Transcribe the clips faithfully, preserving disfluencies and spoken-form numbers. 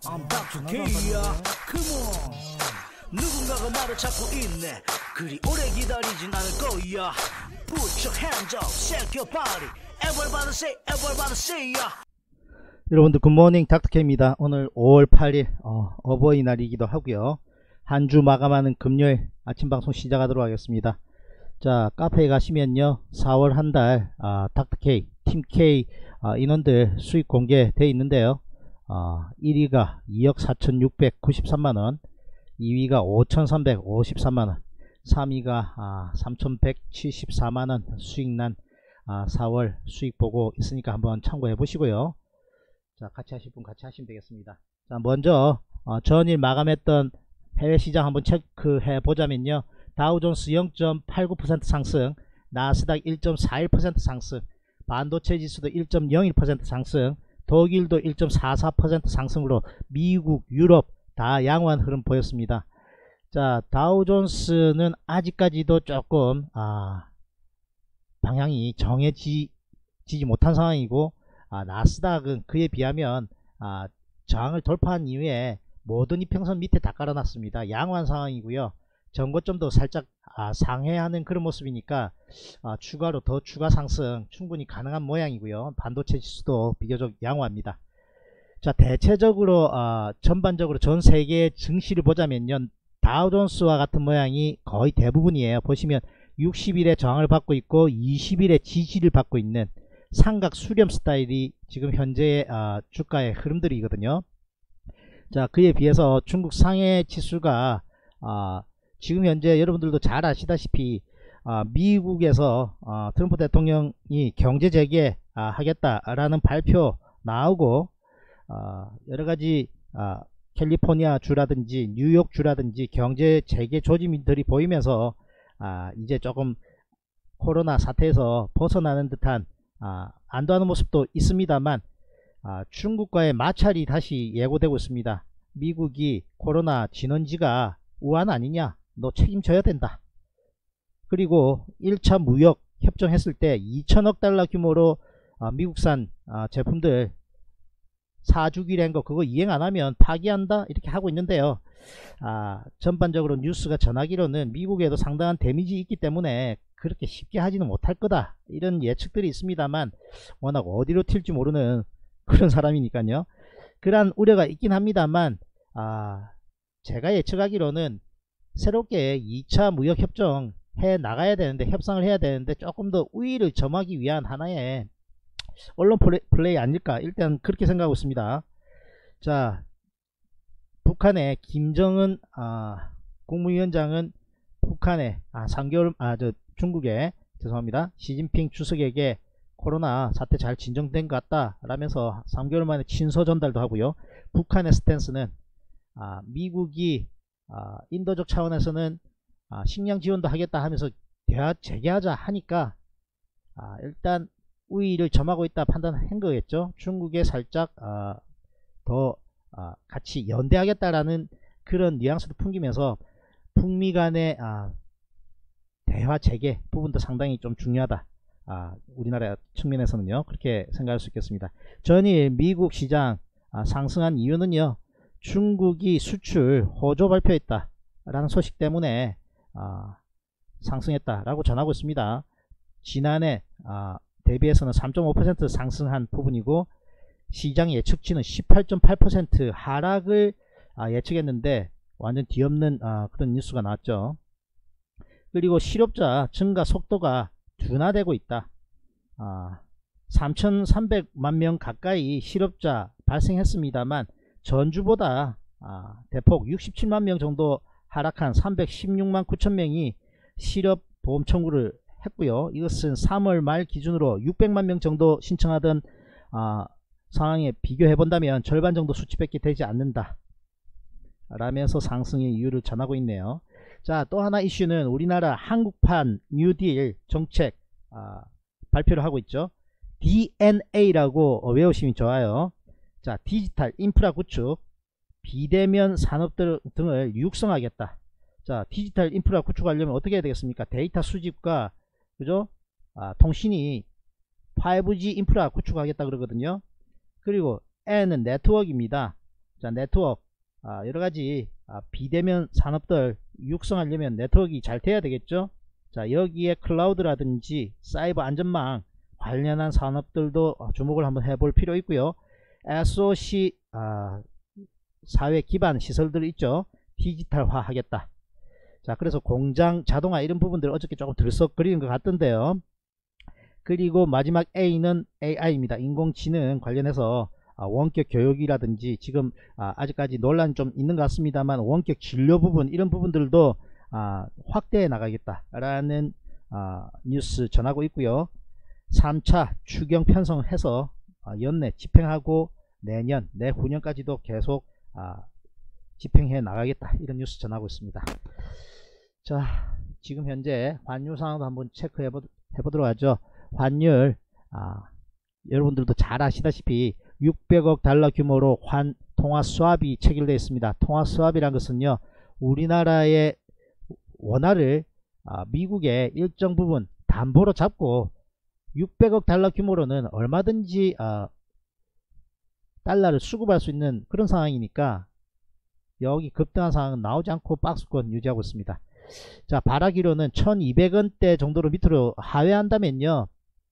I'm 닥터 K야. Come on. 누군가가 나를 찾고 있네. 그리 오래 기다리진 않을 거야. Put your hands up, shake your body. Everybody say, everybody say ya. 여러분들 굿모닝 닥터케입니다. 오늘 오월 팔일 어, 어버이날이기도 하고요. 한 주 마감하는 금요일 아침 방송 시작하도록 하겠습니다. 자, 카페에 가시면요, 사월 한 달 아, 닥터케이 팀K 아, 인원들 수익 공개되어 있는데요. 아, 일 위가 이억 사천육백구십삼만원, 이 위가 오천삼백오십삼만원, 삼 위가 아, 삼천백칠십사만원 수익난 아, 사월 수익 보고 있으니까 한번 참고해 보시고요. 자, 같이 하실 분 같이 하시면 되겠습니다. 자, 먼저 어, 전일 마감했던 해외 시장 한번 체크해 보자면요, 다우존스 영 점 팔구 퍼센트 상승, 나스닥 일 점 사일 퍼센트 상승, 반도체 지수도 일 점 영일 퍼센트 상승, 독일도 일 점 사사 퍼센트 상승으로 미국, 유럽 다 양호한 흐름 보였습니다. 자, 다우존스는 아직까지도 조금 아, 방향이 정해지지 못한 상황이고, 아, 나스닥은 그에 비하면 아, 저항을 돌파한 이후에 모든 이평선 밑에 다 깔아놨습니다. 양호한 상황이고요. 전고점도 살짝 아, 상회하는 그런 모습이니까 아, 추가로 더 추가 상승 충분히 가능한 모양이고요. 반도체 지수도 비교적 양호합니다. 자, 대체적으로 아, 전반적으로 전 세계 증시를 보자면요, 다우존스와 같은 모양이 거의 대부분이에요. 보시면 육십 일에 저항을 받고 있고 이십 일에 지지를 받고 있는 삼각 수렴 스타일이 지금 현재의 아, 주가의 흐름들이거든요. 자, 그에 비해서 중국 상해 지수가 아, 지금 현재 여러분들도 잘 아시다시피 아, 미국에서 아, 트럼프 대통령이 경제 재개 아, 하겠다라는 발표 나오고 아, 여러가지 아, 캘리포니아 주라든지 뉴욕 주라든지 경제 재개 조짐들이 보이면서 아, 이제 조금 코로나 사태에서 벗어나는 듯한 아, 안도하는 모습도 있습니다만 아, 중국과의 마찰이 다시 예고되고 있습니다. 미국이 코로나 진원지가 우한 아니냐, 너 책임져야 된다. 그리고 일 차 무역 협정했을 때 이천억 달러 규모로 아, 미국산 아, 제품들 사주기란 거 그거 이행 안하면 파기한다 이렇게 하고 있는데요. 아, 전반적으로 뉴스가 전하기로는 미국에도 상당한 데미지 있기 때문에 그렇게 쉽게 하지는 못할 거다 이런 예측들이 있습니다만, 워낙 어디로 튈지 모르는 그런 사람이니까요. 그러한 우려가 있긴 합니다만 아, 제가 예측하기로는 새롭게 이 차 무역협정 해 나가야 되는데, 협상을 해야 되는데 조금 더 우위를 점하기 위한 하나의 언론 플레이, 플레이 아닐까, 일단 그렇게 생각하고 있습니다. 자, 북한의 김정은 아, 국무위원장은 북한에 아, 삼 개월 아, 저 중국에 죄송합니다 시진핑 주석에게 코로나 사태 잘 진정된 것 같다 라면서 삼 개월 만에 친서 전달도 하고요. 북한의 스탠스는 아, 미국이 아, 인도적 차원에서는 아, 식량 지원도 하겠다 하면서 대화 재개하자 하니까 아, 일단 우위를 점하고 있다 판단한 거겠죠. 중국에 살짝 아, 더 아, 같이 연대하겠다라는 그런 뉘앙스도 풍기면서 북미 간의 아, 대화 재개 부분도 상당히 좀 중요하다. 아, 우리나라 측면에서는요, 그렇게 생각할 수 있겠습니다. 전일 미국 시장 아, 상승한 이유는요, 중국이 수출 호조 발표했다 라는 소식 때문에 아, 상승했다 라고 전하고 있습니다. 지난해 아, 대비해서는 삼 점 오 퍼센트 상승한 부분이고, 시장 예측치는 십팔 점 팔 퍼센트 하락을 아, 예측했는데 완전 뒤엎는 아, 그런 뉴스가 나왔죠. 그리고 실업자 증가 속도가 둔화되고 있다. 아, 삼천삼백만 명 가까이 실업자 발생했습니다만 전주보다 아, 대폭 육십칠만 명 정도 하락한 삼백십육만 구천 명이 실업보험 청구를 했고요. 이것은 삼월 말 기준으로 육백만 명 정도 신청하던 아, 상황에 비교해 본다면 절반 정도 수치밖에 되지 않는다 라면서 상승의 이유를 전하고 있네요. 자, 또 하나 이슈는 우리나라 한국판 뉴딜 정책 아, 발표를 하고 있죠. 디엔에이라고 어, 외우시면 좋아요. 자, 디지털 인프라 구축, 비대면 산업들 등을 육성하겠다. 자, 디지털 인프라 구축하려면 어떻게 해야 되겠습니까? 데이터 수집과 그죠? 아, 통신이 파이브지 인프라 구축하겠다 그러거든요. 그리고 N은 네트워크입니다. 자, 네트워크 아, 여러가지 아, 비대면 산업들 육성하려면 네트워크가 잘 돼야 되겠죠. 자, 여기에 클라우드라든지 사이버 안전망 관련한 산업들도 주목을 한번 해볼 필요 있고요. 에스오씨 아, 사회 기반 시설들 있죠. 디지털화 하겠다. 자, 그래서 공장 자동화 이런 부분들 어저께 조금 들썩거리는 것 같던데요. 그리고 마지막 A는 에이아이입니다. 인공지능 관련해서 아, 원격 교육이라든지 지금 아, 아직까지 논란이 좀 있는 것 같습니다만 원격 진료 부분 이런 부분들도 아, 확대해 나가겠다라는 아, 뉴스 전하고 있고요. 삼 차 추경 편성해서 아, 연내 집행하고 내년 내후년까지도 계속 아, 집행해 나가겠다 이런 뉴스 전하고 있습니다. 자, 지금 현재 환율 상황도 한번 체크해 보도록 하죠. 환율 아, 여러분들도 잘 아시다시피 육백억 달러 규모로 환 통화 수합이 체결되어 있습니다. 통화 수합이란 것은요, 우리나라의 원화를 아, 미국의 일정 부분 담보로 잡고 육백억 달러 규모로는 얼마든지 아, 달러를 수급할 수 있는 그런 상황이니까 여기 급등한 상황은 나오지 않고 박스권 유지하고 있습니다. 자, 바라기로는 천이백 원대 정도로 밑으로 하회한다면요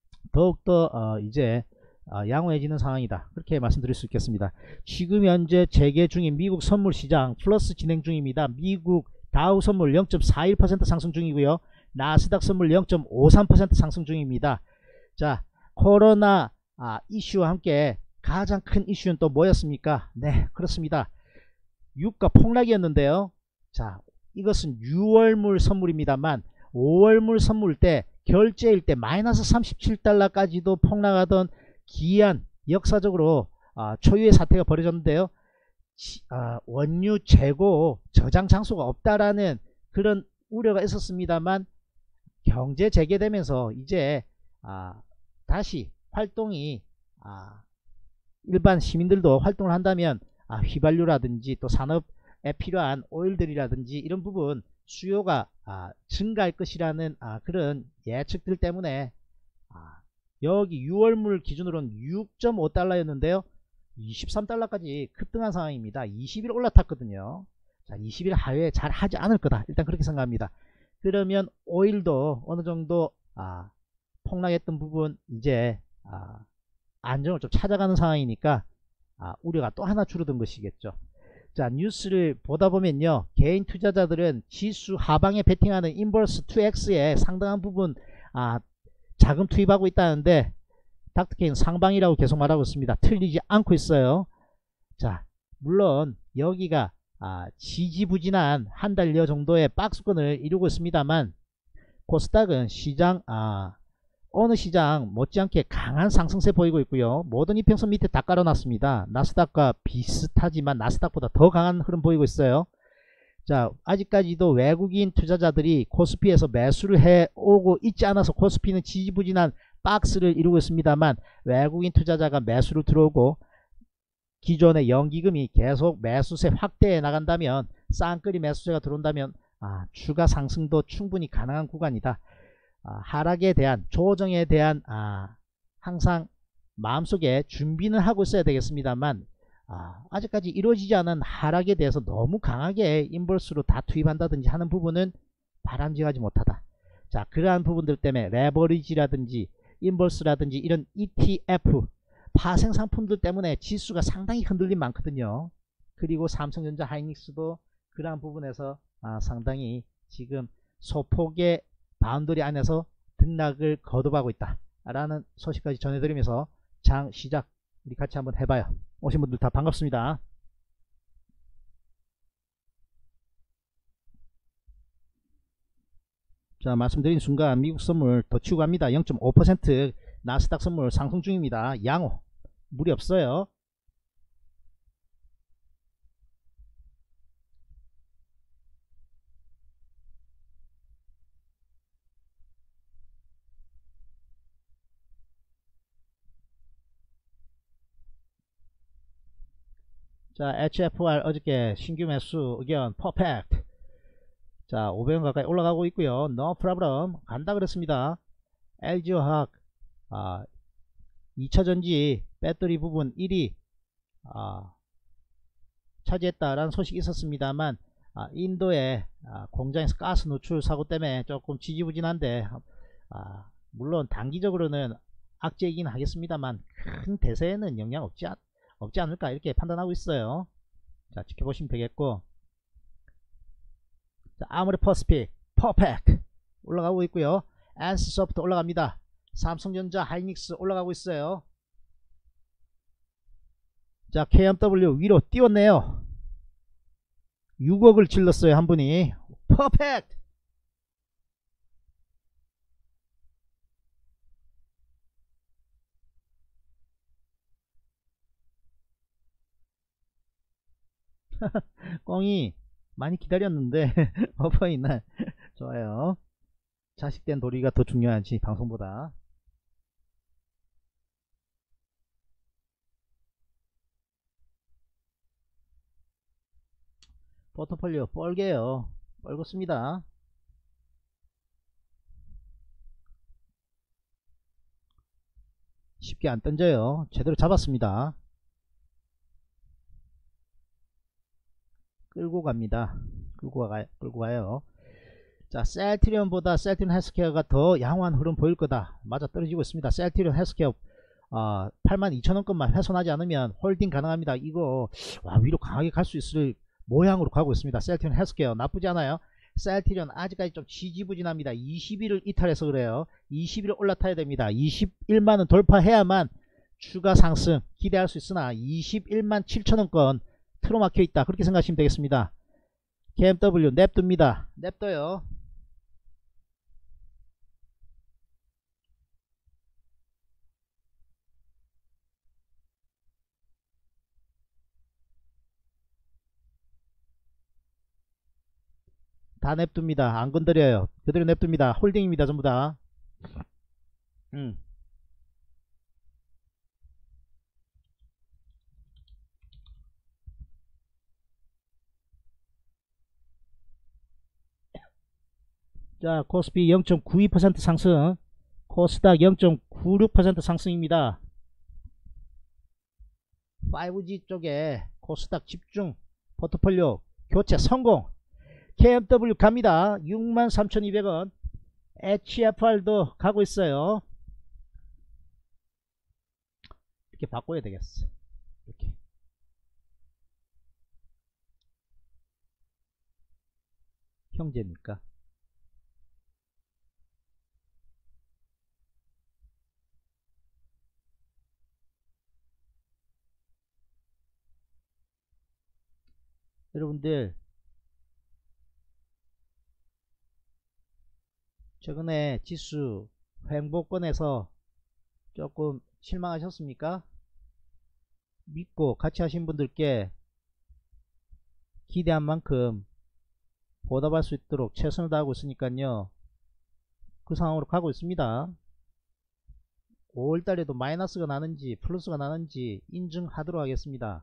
더욱더 어, 이제 어, 양호해지는 상황이다, 그렇게 말씀드릴 수 있겠습니다. 지금 현재 재개 중인 미국 선물 시장 플러스 진행 중입니다. 미국 다우 선물 영 점 사일 퍼센트 상승 중이고요, 나스닥 선물 영 점 오삼 퍼센트 상승 중입니다. 자, 코로나 아, 이슈와 함께 가장 큰 이슈는 또 뭐였습니까? 네, 그렇습니다. 유가 폭락이었는데요. 자, 이것은 유월물 선물입니다만 오월물 선물 때 결제일 때 마이너스 삼십칠 달러까지도 폭락하던 기이한 역사적으로 아, 초유의 사태가 벌어졌는데요. 치, 아, 원유 재고 저장 장소가 없다라는 그런 우려가 있었습니다만 경제 재개되면서 이제 아, 다시 활동이 아, 일반 시민들도 활동을 한다면 아, 휘발유라든지 또 산업에 필요한 오일들이라든지 이런 부분 수요가 아, 증가할 것이라는 아, 그런 예측들 때문에 아, 여기 유월물 기준으로는 육 점 오 달러였는데요 이십삼 달러까지 급등한 상황입니다. 이십 일 올라탔거든요. 자, 이십 일 하회 잘 하지 않을 거다, 일단 그렇게 생각합니다. 그러면 오일도 어느 정도 아, 폭락했던 부분 이제 아, 안정을 좀 찾아가는 상황이니까 아, 우려가 또 하나 줄어든 것이겠죠. 자, 뉴스를 보다 보면요, 개인 투자자들은 지수 하방에 베팅하는 인버스 투 엑스에 상당한 부분 아, 자금 투입하고 있다는데 닥터케인 상방이라고 계속 말하고 있습니다. 틀리지 않고 있어요. 자, 물론 여기가 아, 지지부진한 한 달여 정도의 박스권을 이루고 있습니다만 코스닥은 시장 아, 어느 시장 못지않게 강한 상승세 보이고 있고요. 모든 이평선 밑에 다 깔아놨습니다. 나스닥과 비슷하지만 나스닥보다 더 강한 흐름 보이고 있어요. 자, 아직까지도 외국인 투자자들이 코스피에서 매수를 해오고 있지 않아서 코스피는 지지부진한 박스를 이루고 있습니다만 외국인 투자자가 매수를 들어오고 기존의 연기금이 계속 매수세 확대해 나간다면 쌍끌이 매수세가 들어온다면 아, 추가 상승도 충분히 가능한 구간이다. 아, 하락에 대한 조정에 대한 아, 항상 마음속에 준비는 하고 있어야 되겠습니다만 아, 아직까지 이루어지지 않은 하락에 대해서 너무 강하게 인버스로 다 투입한다든지 하는 부분은 바람직하지 못하다. 자, 그러한 부분들 때문에 레버리지라든지 인버스라든지 이런 이티에프 파생 상품들 때문에 지수가 상당히 흔들림 많거든요. 그리고 삼성전자 하이닉스도 그러한 부분에서 아, 상당히 지금 소폭의 바운더리 안에서 등락을 거듭하고 있다 라는 소식까지 전해드리면서 장 시작 우리 같이 한번 해봐요. 오신 분들 다 반갑습니다. 자, 말씀드린 순간 미국 선물 더 치고 갑니다. 영 점 오 퍼센트 나스닥 선물 상승 중입니다. 양호 무리 없어요. 자, 에이치에프알 어저께 신규 매수 의견 퍼펙트. 자, 오백 원 가까이 올라가고 있고요. No problem 간다 그랬습니다. 엘지화학 아, 이차전지 배터리 부분 일 위 아, 차지했다라는 소식이 있었습니다만 아, 인도의 아, 공장에서 가스 누출 사고 때문에 조금 지지부진한데 아, 물론 단기적으로는 악재이긴 하겠습니다만 큰 대세에는 영향 없지, 않, 없지 않을까 이렇게 판단하고 있어요. 자, 지켜보시면 되겠고, 자, 아모레 퍼스픽 퍼펙트 올라가고 있고요. 엔씨소프트 올라갑니다. 삼성전자 하이닉스 올라가고 있어요. 자, 케이엠더블유 위로 띄웠네요. 육억을 질렀어요 한 분이. 퍼펙트. 꽁이 많이 기다렸는데 어버이날 좋아요. 자식된 도리가 더 중요하지 방송보다. 포트폴리오 뻘개요. 뻘겋습니다. 쉽게 안 던져요. 제대로 잡았습니다. 끌고 갑니다. 끌고, 가, 끌고 가요. 자, 셀트리온보다 셀트리온 헬스케어가 더 양호한 흐름 보일 거다. 맞아 떨어지고 있습니다. 셀트리온 헬스케어 어, 팔만 이천 원권만 훼손하지 않으면 홀딩 가능합니다. 이거 와, 위로 강하게 갈 수 있을 모양으로 가고 있습니다. 셀트리온 헬스케어 나쁘지 않아요. 셀트리온 아직까지 좀 지지부진합니다. 이십 일을 이탈해서 그래요. 이십 일 올라타야 됩니다. 이십일만 원 돌파해야만 추가 상승 기대할 수 있으나 이십일만 칠천 원권 틀어막혀 있다. 그렇게 생각하시면 되겠습니다. 케이엠더블유 냅둡니다. 냅둬요. 다 냅둡니다. 안 건드려요. 그대로 냅둡니다. 홀딩입니다. 전부 다. 음. 자, 코스피 영 점 구이 퍼센트 상승, 코스닥 영 점 구육 퍼센트 상승입니다. 파이브지 쪽에 코스닥 집중 포트폴리오 교체 성공. 케이엠더블유 갑니다. 육만 삼천이백 원. 에이치에프알도 가고 있어요. 이렇게 바꿔야 되겠어. 이렇게. 형제니까. 여러분들 최근에 지수 횡보권에서 조금 실망하셨습니까? 믿고 같이 하신 분들께 기대한 만큼 보답할 수 있도록 최선을 다하고 있으니까요. 그 상황으로 가고 있습니다. 오월달에도 마이너스가 나는지 플러스가 나는지 인증하도록 하겠습니다.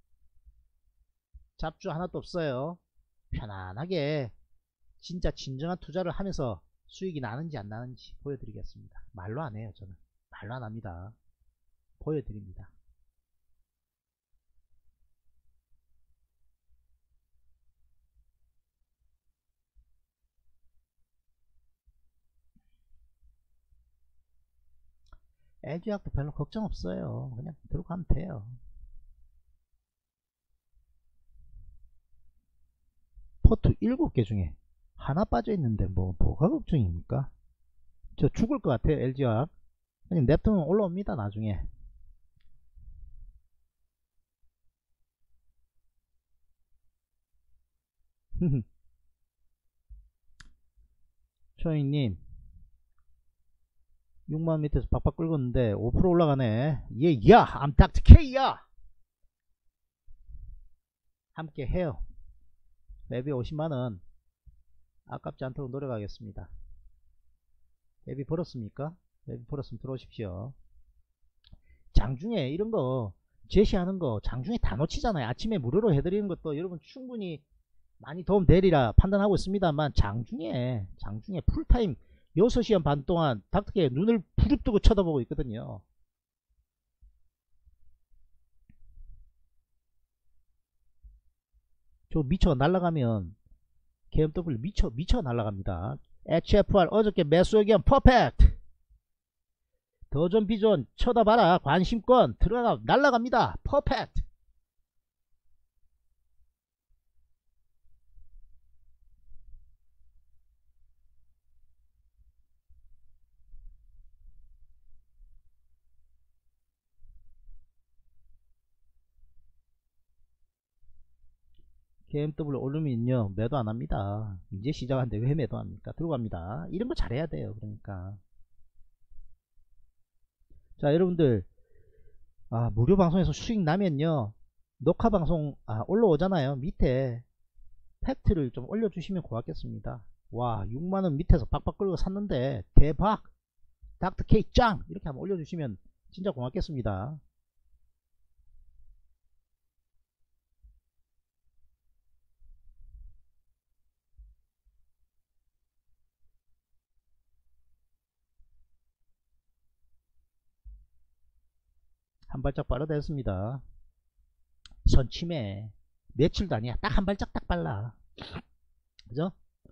잡주 하나도 없어요. 편안하게 진짜 진정한 투자를 하면서 수익이 나는지 안 나는지 보여드리겠습니다. 말로 안 해요. 저는 말로 안 합니다. 보여드립니다. 엘지화학도 별로 걱정 없어요. 그냥 들어가면 돼요. 포트 일곱 개 중에 하나 빠져있는데 뭐 뭐가 걱정입니까? 저 죽을 것 같아요. 엘지화학. 아니 냅두면 올라옵니다. 나중에. 초잉님 육만 원 밑에서 박박 끌고 있는데 오 퍼센트 올라가네. 예, 야, I'm 닥터 K야. 함께 해요. 랩이 오십만 원 아깝지 않도록 노력하겠습니다. 랩이 벌었습니까? 랩이 벌었으면 들어오십시오. 장중에 이런 거 제시하는 거 장중에 다 놓치잖아요. 아침에 무료로 해드리는 것도 여러분 충분히 많이 도움 되리라 판단하고 있습니다만 장중에 장중에 풀타임 여섯 시간 반 동안 닥터케 눈을 부릅뜨고 쳐다보고 있거든요. 저 미쳐가 날아가면 케이엠더블유 미쳐 미쳐 날아갑니다. 에이치에프알 어저께 매수 의견 퍼펙트. 더존 비존 쳐다봐라. 관심권 들어가 날아갑니다. 퍼펙트. 케이엠더블유 오르면요 매도 안합니다. 이제 시작한데 왜 매도 합니까? 들어갑니다. 이런거 잘해야 돼요. 그러니까 자 여러분들, 아 무료 방송에서 수익 나면요 녹화 방송 아 올라오잖아요. 밑에 팩트를 좀 올려주시면 고맙겠습니다. 와 육만원 밑에서 박박 끌고 샀는데 대박, 닥터케이 짱, 이렇게 한번 올려주시면 진짜 고맙겠습니다. 한 발짝 빨아댔습니다. 선침해. 며칠도 아니야. 딱 한 발짝 딱 빨라. 그죠?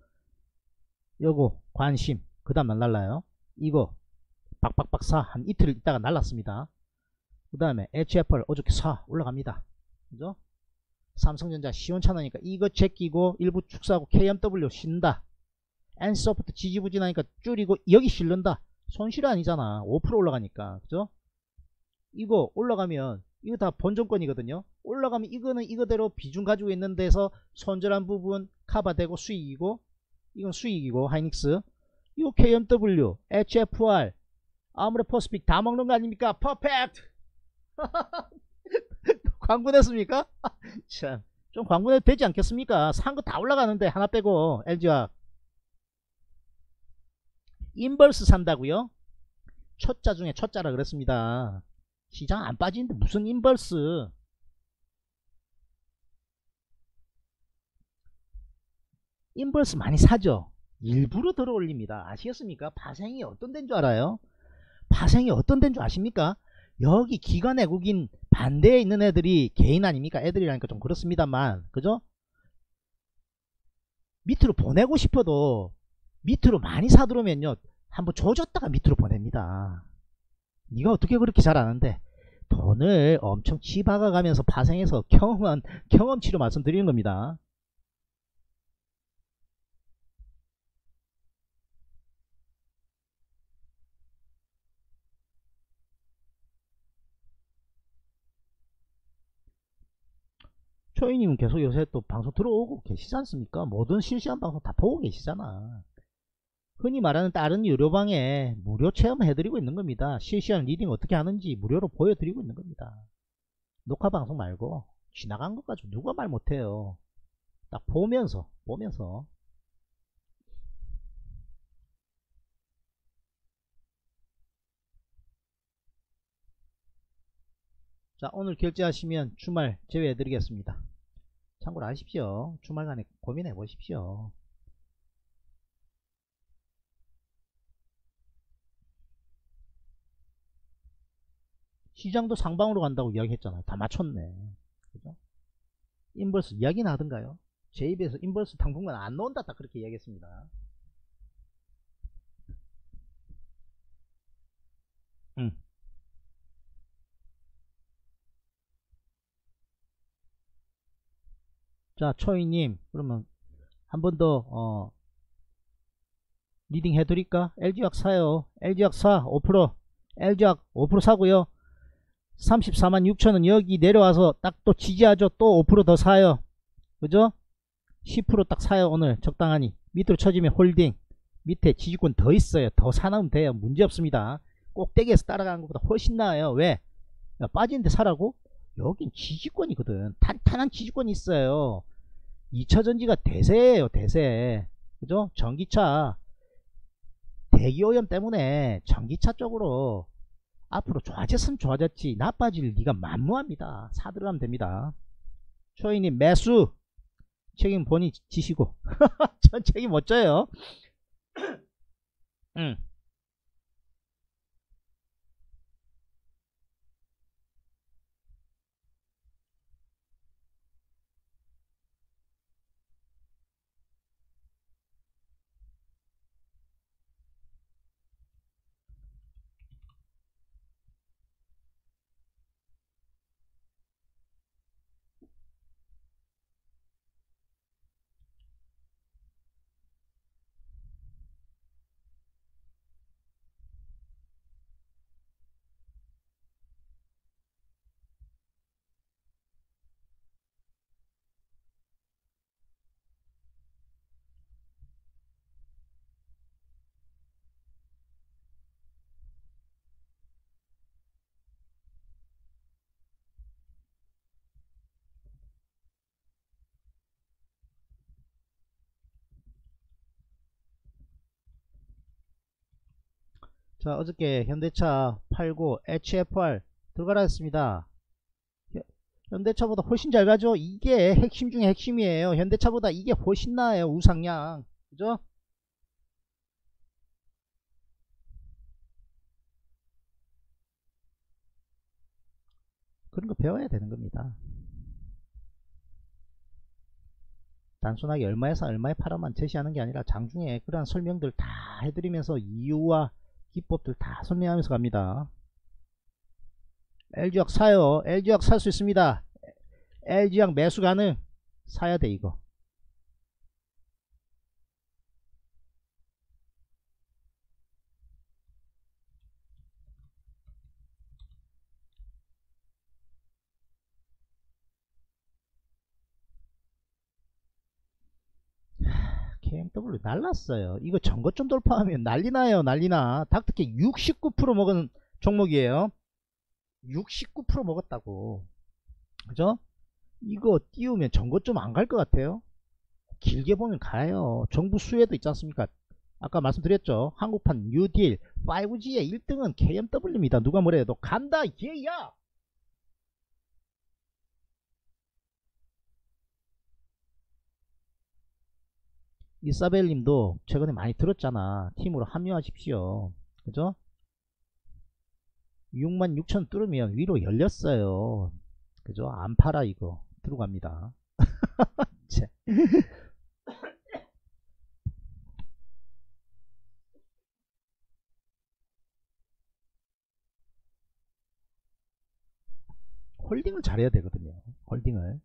요거 관심 그 다음 날 날라요. 이거 박박박 사 한 이틀 있다가 날랐습니다. 그 다음에 에이치에프알 어저께 사 올라갑니다. 그죠? 삼성전자 시원찮으니까 이거 제끼고 일부 축사하고 케이엠더블유 쉰다. 엔소프트 지지부진하니까 줄이고 여기 실른다. 손실 아니잖아. 오 퍼센트 올라가니까. 그죠? 이거 올라가면 이거 다 본전권이거든요. 올라가면 이거는 이거대로 비중 가지고 있는 데서 손절한 부분 커버되고 수익이고, 이건 수익이고 하이닉스, 이거 케이엠더블유, 에이치에프알, 아모레퍼시픽 다 먹는 거 아닙니까? 퍼펙트. 광고 냈습니까? 참, 좀 광고 내도 되지 않겠습니까? 산 거 다 올라가는데 하나 빼고. 엘지와 인버스 산다고요? 초짜 중에 초짜라 그랬습니다. 시장 안 빠지는데 무슨 인버스. 인버스 많이 사죠. 일부러 들어 올립니다. 아시겠습니까? 파생이 어떤 데인 줄 알아요? 파생이 어떤 데인 줄 아십니까? 여기 기관 외국인 반대에 있는 애들이 개인 아닙니까? 애들이라니까 좀 그렇습니다만, 그죠? 밑으로 보내고 싶어도 밑으로 많이 사들어오면요 한번 조졌다가 밑으로 보냅니다. 네가 어떻게 그렇게 잘 아는데. 돈을 엄청 치박아 가면서 파생해서 경험한 경험치로 말씀드리는 겁니다. 초이님은 계속 요새 또 방송 들어오고 계시지 않습니까? 모든 실시간 방송 다 보고 계시잖아. 흔히 말하는 다른 유료방에 무료 체험해드리고 있는 겁니다. 실시간 리딩 어떻게 하는지 무료로 보여드리고 있는 겁니다. 녹화 방송 말고 지나간 것 가지고 누가 말 못해요. 딱 보면서 보면서 자 오늘 결제하시면 주말 제외해 드리겠습니다. 참고로 하십시오. 주말간에 고민해 보십시오. 시장도 상방으로 간다고 이야기했잖아요. 다 맞췄네. 그죠? 인버스 이야기나 하던가요? 제 입에서 인버스 당분간 안 나온다 딱 그렇게 이야기했습니다. 음. 자 초이님 그러면 한 번 더 어, 리딩 해드릴까? 엘지학 사요. 엘지학 사 오 퍼센트, 엘지학 오 퍼센트 사고요. 삼십사만 육천원 여기 내려와서 딱 또 지지하죠. 또 오 퍼센트 더 사요. 그죠? 십 퍼센트 딱 사요. 오늘 적당하니. 밑으로 쳐지면 홀딩. 밑에 지지권 더 있어요. 더 사놓으면 돼요. 문제없습니다. 꼭대기에서 따라가는 것보다 훨씬 나아요. 왜? 야, 빠지는데 사라고? 여긴 지지권이거든. 탄탄한 지지권이 있어요. 이차전지가 대세예요. 대세. 그죠? 전기차 대기오염 때문에 전기차 쪽으로 앞으로 좋아졌으면 좋아졌지 나빠질 리가 만무합니다. 사들어가면 됩니다. 초이님 매수 책임 본인 지시고 전 책임 못 져요. 응. 자, 어저께 현대차 팔고 에이치에프알 들어가라 했습니다. 현대차보다 훨씬 잘 가죠. 이게 핵심 중에 핵심이에요. 현대차보다 이게 훨씬 나아요. 우상향. 그죠? 그런 거 배워야 되는 겁니다. 단순하게 얼마에서 얼마에 팔아만 제시하는 게 아니라 장중에 그러한 설명들 다 해드리면서 이유와 기법들 다 설명하면서 갑니다. 엘지화학 사요. 엘지화학 살 수 있습니다. 엘지화학 매수 가능. 사야 돼 이거. 케이엠더블유 날랐어요. 이거 전고점 돌파하면 난리나요. 난리나. 닥터케 육십구 퍼센트 먹은 종목이에요. 육십구 퍼센트 먹었다고. 그죠? 이거 띄우면 전고점 안 갈 것 같아요. 길게 보면 가요. 정부 수혜도 있지 않습니까? 아까 말씀드렸죠. 한국판 뉴딜 파이브지의 일 등은 케이엠더블유입니다. 누가 뭐래 해도 간다 얘야. 이사벨님도 최근에 많이 들었잖아. 팀으로 합류하십시오. 그죠? 육만 육천 뚫으면 위로 열렸어요. 그죠? 안 팔아 이거. 들어갑니다. 홀딩을 잘해야 되거든요. 홀딩을.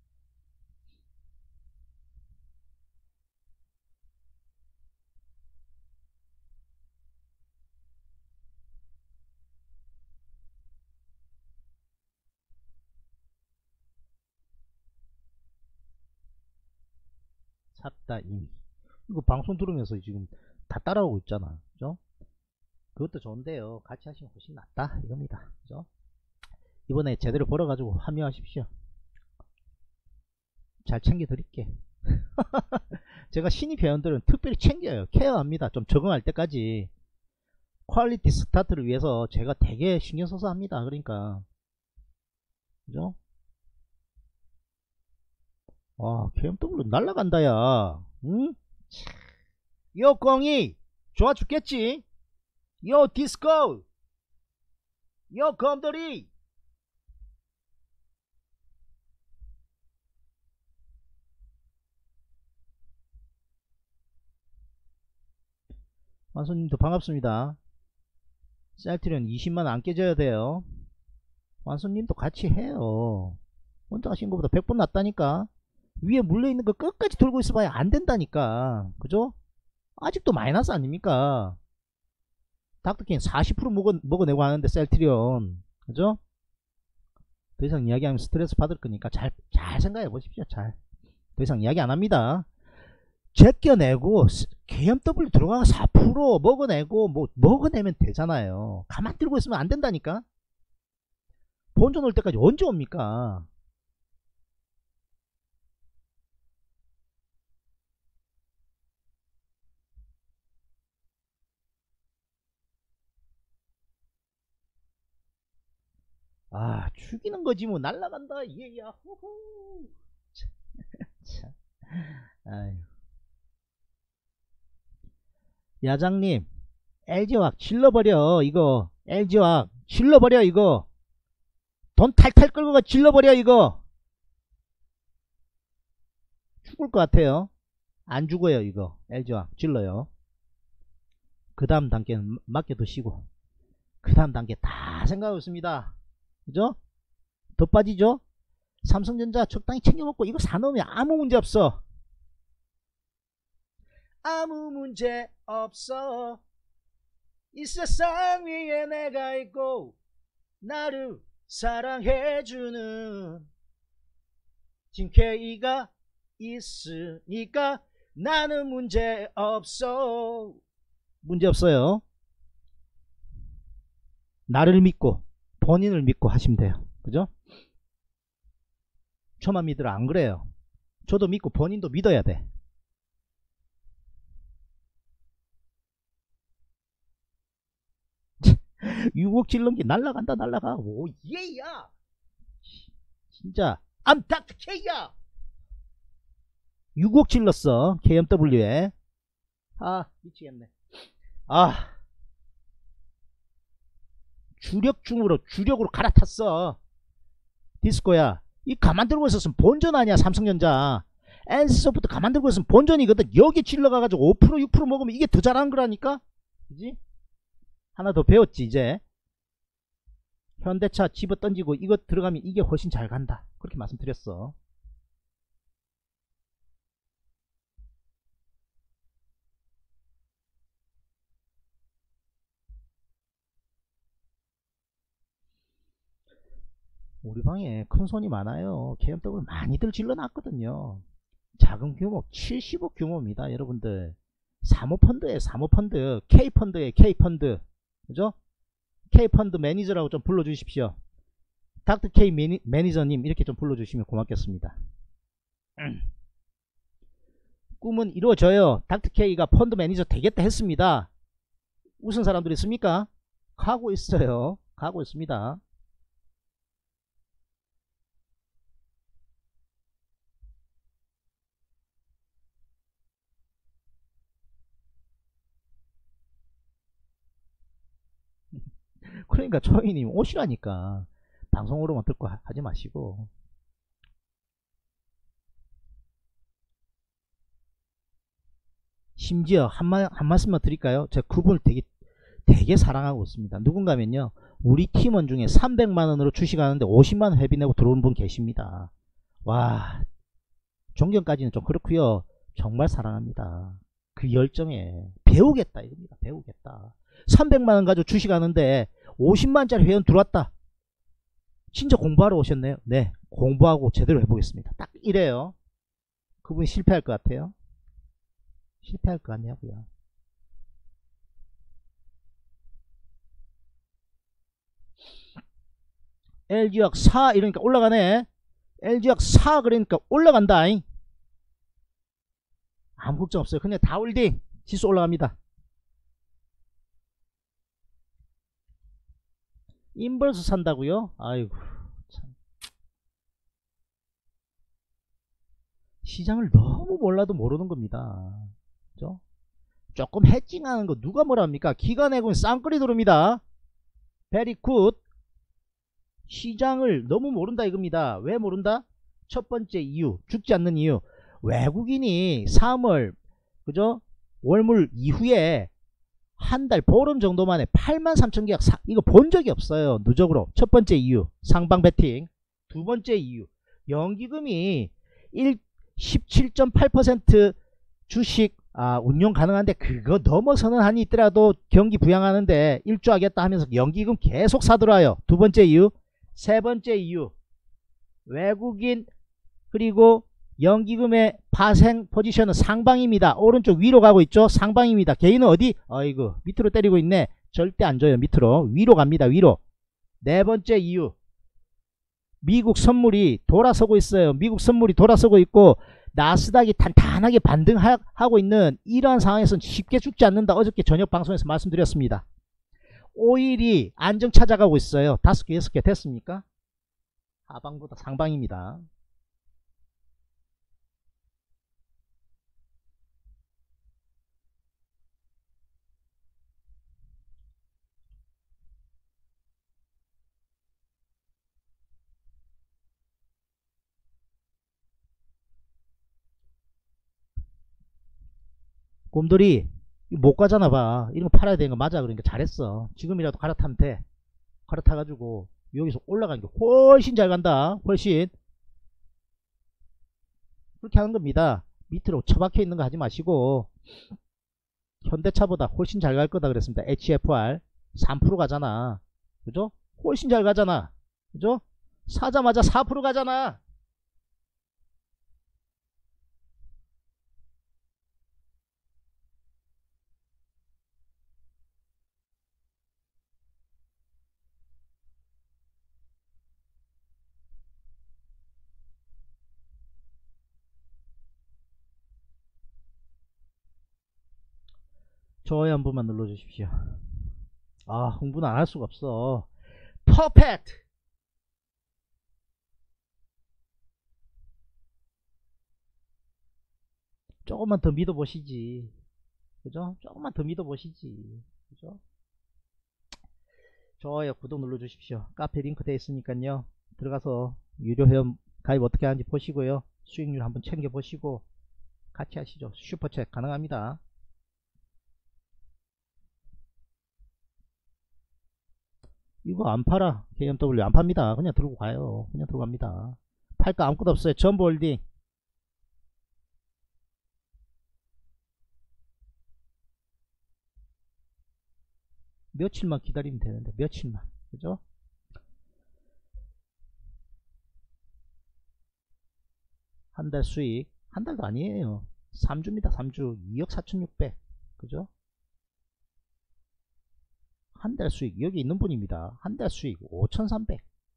샀다 이미. 이거 방송 들으면서 지금 다 따라오고 있잖아. 그죠? 그것도 좋은데요. 같이 하시면 훨씬 낫다 이겁니다. 그죠? 이번에 제대로 벌어가지고 합류하십시오. 잘 챙겨 드릴게. 제가 신입 회원들은 특별히 챙겨요. 케어합니다. 좀 적응할 때까지. 퀄리티 스타트를 위해서 제가 되게 신경 써서 합니다. 그러니까 그죠? 와, 케이엠더블유 날라간다 야. 응? 요 꽁이 좋아 죽겠지. 요 디스코, 요 검돌이. 완소님도 반갑습니다. 셀트리온 이십만 안 깨져야 돼요. 완소님도 같이 해요. 혼자 하신 것보다 백 번 낫다니까. 위에 물려있는 거 끝까지 돌고 있어봐야 안 된다니까. 그죠? 아직도 마이너스 아닙니까? 닥터킨 사십 퍼센트 먹어, 먹어내고 하는데 셀트리온. 그죠? 더 이상 이야기하면 스트레스 받을 거니까 잘, 잘 생각해 보십시오. 잘. 더 이상 이야기 안 합니다. 제껴내고 케이엠더블유 들어가서 사 퍼센트 먹어내고 뭐 먹어내면 되잖아요. 가만 들고 있으면 안 된다니까. 본전 올 때까지 언제 옵니까? 아, 죽이는 거지 뭐. 날라간다 얘야. 호호. 참. 아유. 야장님, 엘지화학 질러버려 이거. 엘지화학 질러버려 이거. 돈 탈탈 끌고 가 질러버려 이거. 죽을 것 같아요. 안 죽어요 이거. 엘지화학 질러요. 그 다음 단계는 맡겨두시고 그 다음 단계 다 생각하고 있습니다. 그죠? 더 빠지죠? 삼성전자 적당히 챙겨먹고 이거 사놓으면 아무 문제 없어. 아무 문제 없어. 이 세상 위에 내가 있고 나를 사랑해주는 진케이가 있으니까 나는 문제 없어. 문제 없어요. 나를 믿고 본인을 믿고 하시면 돼요. 그죠? 저만 믿으라 안 그래요. 저도 믿고 본인도 믿어야 돼. 육억 질른 게 날라간다 날라가. 오 예야. 진짜 I'm 닥터 K야. 육억 질렀어 케이엠더블유에. 아 미치겠네. 아 주력 중으로 주력으로 갈아탔어. 디스코야 이 가만 들고 있었으면 본전 아니야. 삼성전자 엔씨소프트 가만 들고 있으면 본전이거든. 여기 질러가가지고 오 퍼센트 육 퍼센트 먹으면 이게 더 잘하는 거라니까. 그지? 하나 더 배웠지 이제. 현대차 집어 던지고 이거 들어가면 이게 훨씬 잘 간다. 그렇게 말씀드렸어. 우리 방에 큰 손이 많아요. 케이엠더블유 많이들 질러놨거든요. 작은 규모 칠십억 규모입니다 여러분들. 사모펀드에 사모펀드 K펀드에 K펀드. 그죠? K펀드 매니저라고 좀 불러주십시오. 닥터 K 매니, 매니저님 이렇게 좀 불러주시면 고맙겠습니다. 음. 꿈은 이루어져요. 닥터 K가 펀드 매니저 되겠다 했습니다. 무슨 사람들이 있습니까? 가고 있어요. 가고 있습니다. 그러니까 초이님 오시라니까. 방송으로만 듣고 하, 하지 마시고. 심지어 한, 말, 한 말씀만 드릴까요? 제가 그분을 되게 되게 사랑하고 있습니다. 누군가면요 우리 팀원 중에 삼백만원으로 주식하는데 오십만원 회비 내고 들어온 분 계십니다. 와 존경까지는 좀 그렇고요. 정말 사랑합니다. 그 열정에 배우겠다 이겁니다. 배우겠다. 삼백만원 가지고 주식하는데 오십만짜리 회원 들어왔다. 진짜 공부하러 오셨네요. 네 공부하고 제대로 해보겠습니다. 딱 이래요. 그분 실패할 것 같아요. 실패할 것 같냐고요. 엘지역 사 이러니까 올라가네. 엘지역 사 그러니까 올라간다. 아무 걱정 없어요. 그냥 다 홀딩 지수 올라갑니다. 인버스 산다고요? 아이고 참. 시장을 너무 몰라도 모르는 겁니다. 그죠? 조금 해칭하는 거 누가 뭐라 합니까? 기관내고는 쌍끌이 들어옵니다. 베리 굿. 시장을 너무 모른다 이겁니다. 왜 모른다? 첫 번째 이유, 죽지 않는 이유. 외국인이 삼월 그죠? 월물 이후에 한 달 보름 정도 만에 팔만 삼천 계약 사, 이거 본 적이 없어요. 누적으로. 첫 번째 이유 상방 베팅. 두 번째 이유 연기금이 십칠 점 팔 퍼센트 주식 아, 운용 가능한데 그거 넘어서는 한이 있더라도 경기 부양하는데 일조하겠다 하면서 연기금 계속 사들어와요. 두 번째 이유. 세 번째 이유 외국인 그리고 연기금의 파생 포지션은 상방입니다. 오른쪽 위로 가고 있죠. 상방입니다. 개인은 어디? 어이구 밑으로 때리고 있네. 절대 안 줘요. 밑으로 위로 갑니다. 위로. 네 번째 이유 미국 선물이 돌아서고 있어요. 미국 선물이 돌아서고 있고 나스닥이 탄탄하게 반등하고 있는 이러한 상황에서는 쉽게 죽지 않는다. 어저께 저녁 방송에서 말씀드렸습니다. 오일이 안정 찾아가고 있어요. 다섯 개 여섯 개 됐습니까? 하방보다 상방입니다. 곰돌이 못 가잖아 봐. 이런 거 팔아야 되는 거 맞아. 그러니까 잘했어. 지금이라도 갈아타면 돼. 갈아타가지고 여기서 올라가는 게 훨씬 잘 간다. 훨씬. 그렇게 하는 겁니다. 밑으로 처박혀 있는 거 하지 마시고 현대차보다 훨씬 잘 갈 거다 그랬습니다. 에이치에프알 삼 퍼센트 가잖아. 그죠? 훨씬 잘 가잖아. 그죠? 사자마자 사 퍼센트 가잖아. 좋아요 한 번만 눌러주십시오. 아, 흥분 안 할 수가 없어. 퍼펙트! 조금만 더 믿어보시지. 그죠? 조금만 더 믿어보시지. 그죠? 좋아요, 구독 눌러주십시오. 카페 링크 되어 있으니까요. 들어가서 유료 회원 가입 어떻게 하는지 보시고요. 수익률 한번 챙겨보시고 같이 하시죠. 슈퍼챗 가능합니다. 이거 안 팔아. 케이엠더블유 안 팝니다. 그냥 들고 가요. 그냥 들어갑니다. 팔 거 아무것도 없어요. 전보홀딩. 며칠만 기다리면 되는데, 며칠만. 그죠? 한 달 수익. 한 달도 아니에요. 삼 주입니다. 삼 주. 이억 사천육백. 그죠? 한 달 수익. 여기 있는 분입니다. 한 달 수익 오천삼백.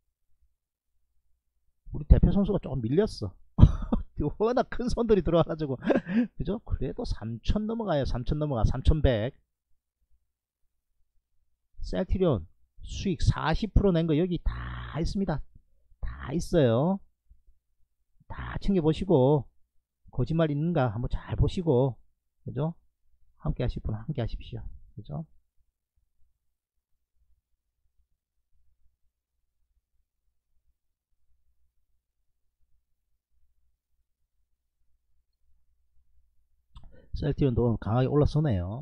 우리 대표 선수가 조금 밀렸어. 워낙 큰 손들이 들어와가지고. 그죠? 그래도 삼천 넘어가요. 삼천 넘어가. 삼천백. 셀트리온 수익 사십 퍼센트 낸 거 여기 다 있습니다. 다 있어요. 다 챙겨보시고 거짓말 있는가 한번 잘 보시고, 그죠? 함께 하실 분 함께 하십시오. 그죠? 셀트리온도 강하게 올라서네요.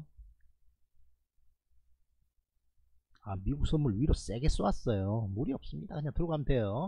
아, 미국 선물 위로 세게 쏘았어요. 무리 없습니다. 그냥 들어가면 돼요.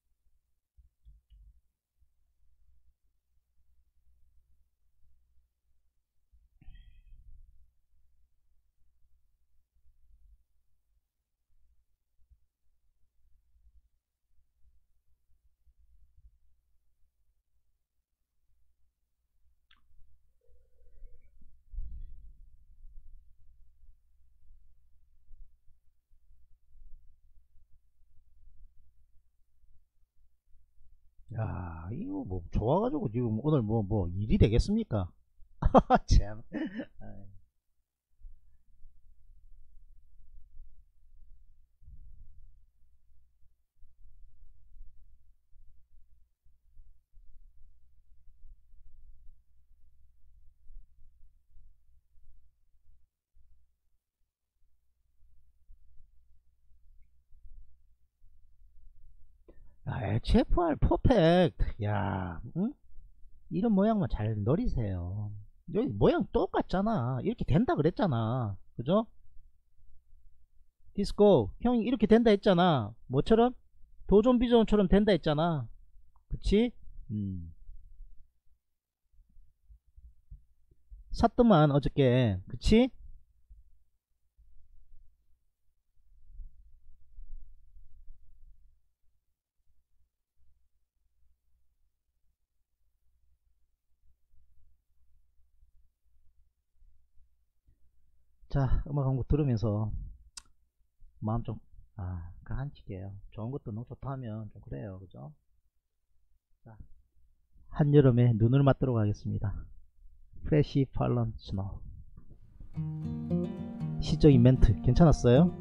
야, 이거 뭐 좋아가지고 지금 오늘 뭐 뭐 일이 되겠습니까? 참. 아, 에이치에프알 퍼펙트. 야, 응? 이런 모양만 잘 노리세요. 여기 모양 똑같잖아. 이렇게 된다 그랬잖아. 그죠? 디스코 형이 이렇게 된다 했잖아. 뭐처럼? 도전 비전처럼 된다 했잖아. 그치? 음. 샀더만 어저께. 그치? 자, 음악 한 곡 들으면서 마음 좀, 아, 가라앉힐게요. 좋은 것도 너무 좋다 하면 좀 그래요. 그죠? 자, 한여름에 눈을 맞도록 하겠습니다. 프레시 팔런 스노우. 시적인 멘트 괜찮았어요?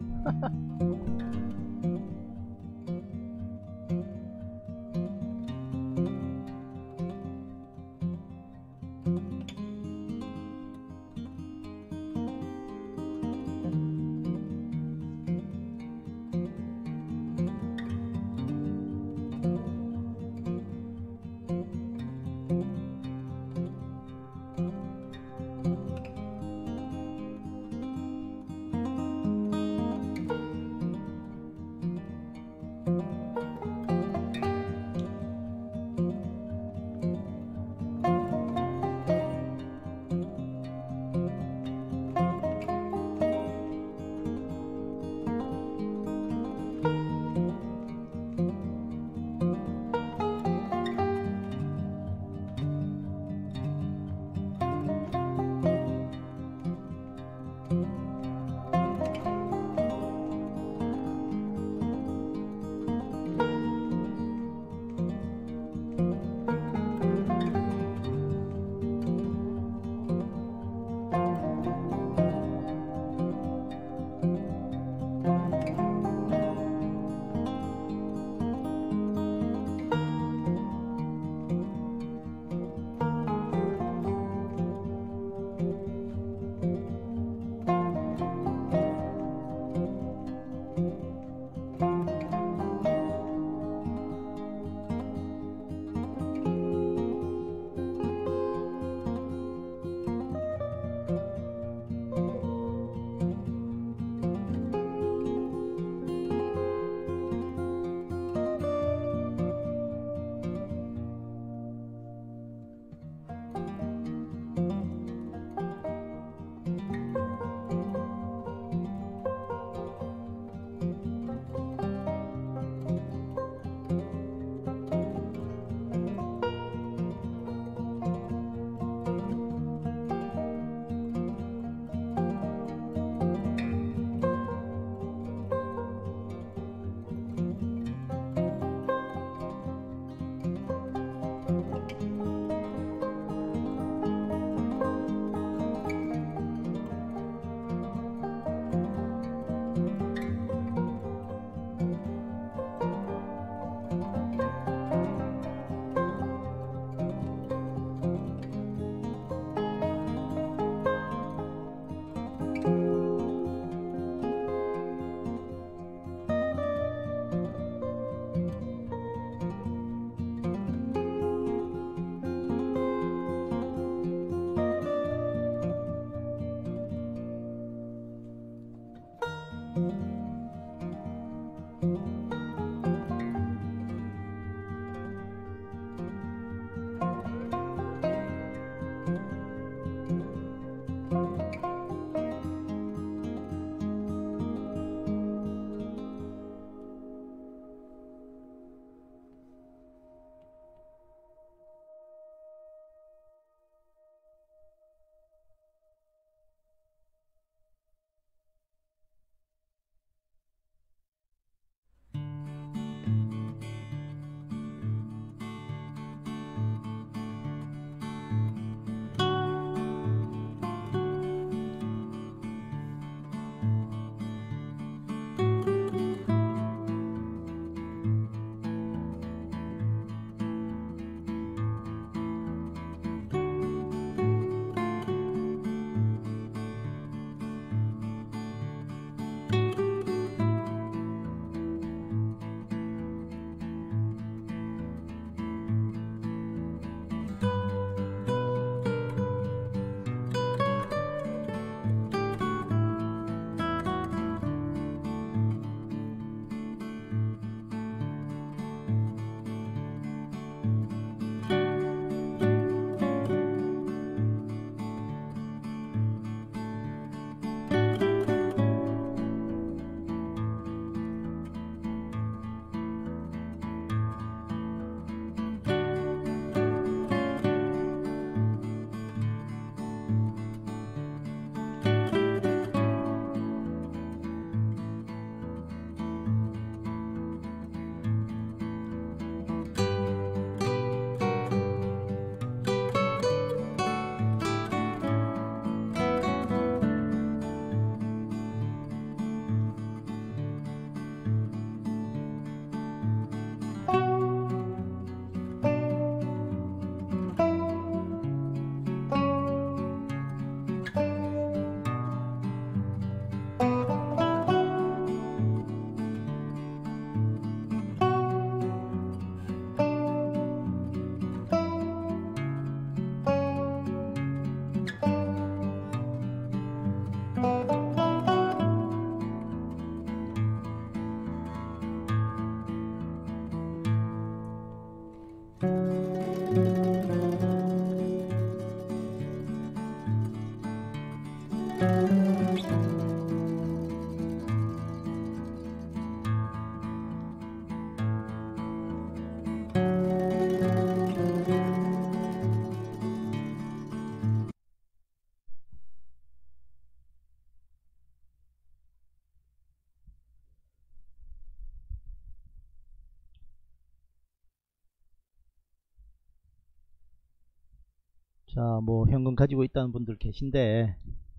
자, 뭐 현금 가지고 있다는 분들 계신데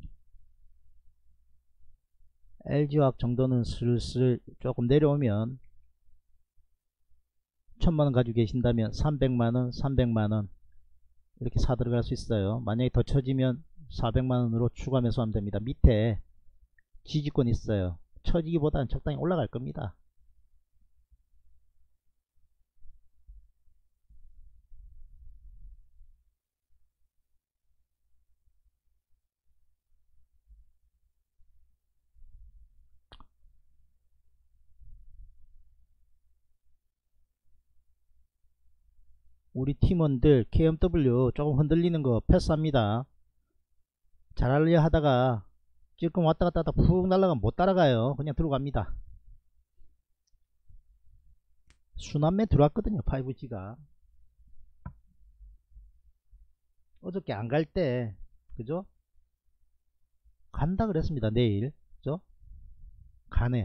엘지화학 정도는 슬슬 조금 내려오면 천만원 가지고 계신다면 삼백만원 삼백만원 이렇게 사 들어갈 수 있어요. 만약에 더 처지면 사백만원으로 추가 매수하면 됩니다. 밑에 지지권 있어요. 처지기보다는 적당히 올라갈 겁니다. 우리 팀원들 케이엠더블유 조금 흔들리는 거 패스합니다. 잘하려 하다가 찔끔 왔다 갔다 하다 푹 날아가면 못 따라가요. 그냥 들어갑니다. 순환매 들어왔거든요. 파이브지가 어저께 안 갈 때 그죠? 간다 그랬습니다. 내일 그죠? 가네요.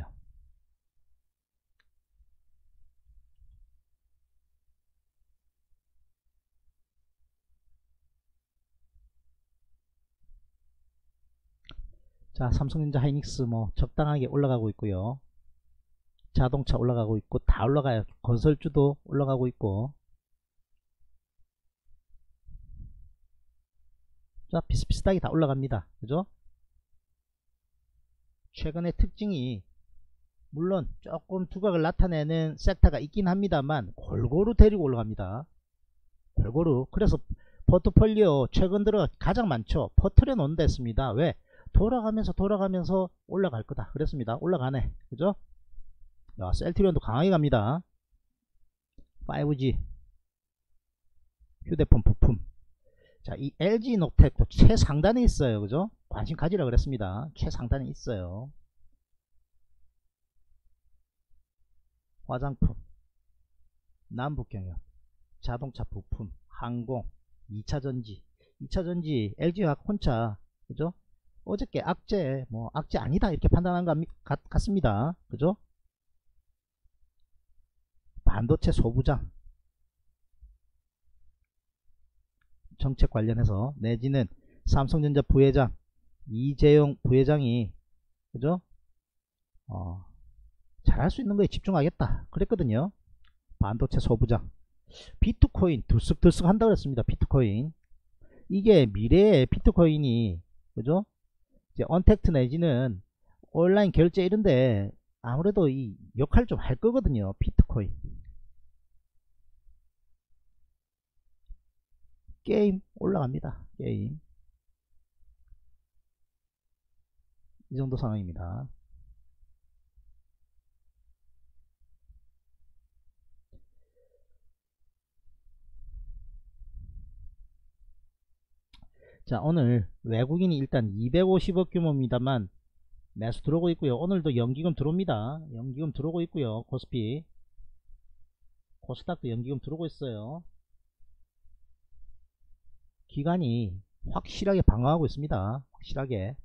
자, 삼성전자 하이닉스 뭐 적당하게 올라가고 있고요. 자동차 올라가고 있고 다 올라가요. 건설주도 올라가고 있고. 자, 비슷비슷하게 다 올라갑니다. 그죠? 최근의 특징이 물론 조금 두각을 나타내는 섹터가 있긴 합니다만 골고루 데리고 올라갑니다. 골고루. 그래서 포트폴리오 최근 들어 가장 많죠. 퍼트려 놓은 데였습니다. 왜? 돌아가면서 돌아가면서 올라갈 거다 그랬습니다. 올라가네. 그죠? 야, 셀트리온도 강하게 갑니다. 파이브지 휴대폰 부품. 자, 이 엘지노텍도 최상단에 있어요. 그죠? 관심 가지라 그랬습니다. 최상단에 있어요. 화장품, 남북경협, 자동차 부품, 항공, 이차전지, 이차전지 엘지화학 혼차. 그죠? 어저께 악재, 뭐 악재 아니다 이렇게 판단한 것 같, 같습니다. 그죠? 반도체 소부장 정책 관련해서 내지는 삼성전자 부회장 이재용 부회장이 그죠? 어, 잘할 수 있는 거에 집중하겠다 그랬거든요. 반도체 소부장. 비트코인 들썩들썩 한다고 그랬습니다. 비트코인 이게 미래의 비트코인이 그죠? 이제 언택트 내지는 온라인 결제 이런데 아무래도 이 역할 좀 할 거거든요. 비트코인. 게임 올라갑니다. 게임. 이 정도 상황입니다. 자, 오늘 외국인이 일단 이백오십억 규모입니다만 매수 들어오고 있고요. 오늘도 연기금 들어옵니다. 연기금 들어오고 있고요. 코스피 코스닥도 연기금 들어오고 있어요. 기관이 확실하게 방어하고 있습니다. 확실하게.